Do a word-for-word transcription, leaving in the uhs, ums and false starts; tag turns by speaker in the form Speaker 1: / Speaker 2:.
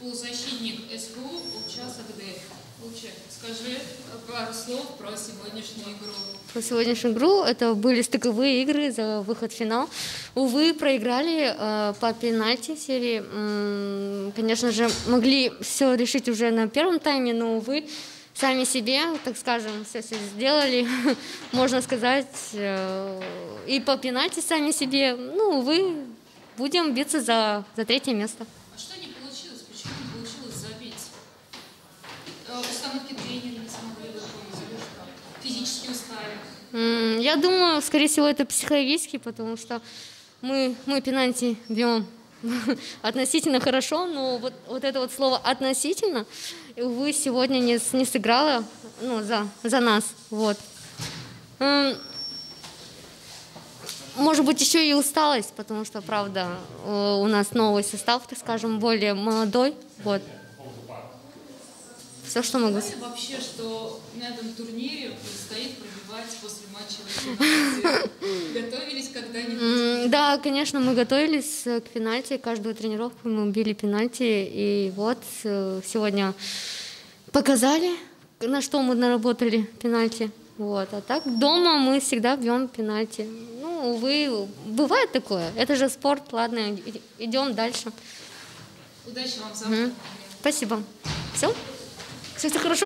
Speaker 1: полузащитник СПУ Улчас Агдеев. Улча, скажи пару слов про сегодняшнюю игру.
Speaker 2: Про сегодняшнюю игру это были стыковые игры за выход в финал. Увы, проиграли э, по пенальти серии. М-м, конечно же, могли все решить уже на первом тайме, но, увы, сами себе, так скажем, все, все сделали, можно сказать, э, и по пенальти сами себе. Ну, увы, будем биться за, за третье место.
Speaker 1: А что не получилось? Почему не получилось забить? Э, установки тренера не смогли выполнить или что? Физически устали?
Speaker 2: Я думаю, скорее всего, это психологически, потому что мы, мы пенальти бьем относительно хорошо, но вот, вот это вот слово «относительно», увы, сегодня не, не сыграло, ну, за, за нас. Вот. Может быть, еще и усталость, потому что, правда, у нас новый состав, так скажем, более молодой. Вот. Все, что могу сказать.
Speaker 1: Вообще, что на этом турнире предстоит пробивать после матча пенальти. Готовились когда-нибудь?
Speaker 2: Да, конечно, мы готовились к пенальти. Каждую тренировку мы били пенальти. И вот сегодня показали, на что мы наработали пенальти. Вот. А так дома мы всегда бьем пенальти. Ну, увы, бывает такое. Это же спорт. Ладно, идем дальше.
Speaker 1: Удачи вам завтра.
Speaker 2: Спасибо. Все? Все, все хорошо?